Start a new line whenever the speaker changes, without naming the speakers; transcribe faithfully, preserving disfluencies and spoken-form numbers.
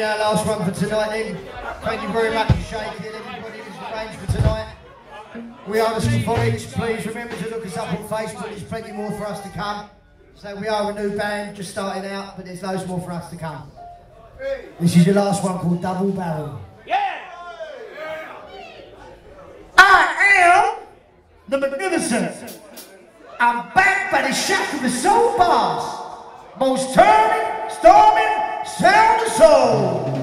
our last one for tonight then. Thank you very much for shaking everybody that's arranged for tonight. We are the Symphonics. Please remember to look us up on Facebook. There's plenty more for us to come. So we are a new band, just starting out, but there's loads more for us to come. This is your last one called Double Barrel.
Yeah!
I am the Magnificent. I'm back by the shack of the soul bars. Most turning, storming, sound of soul.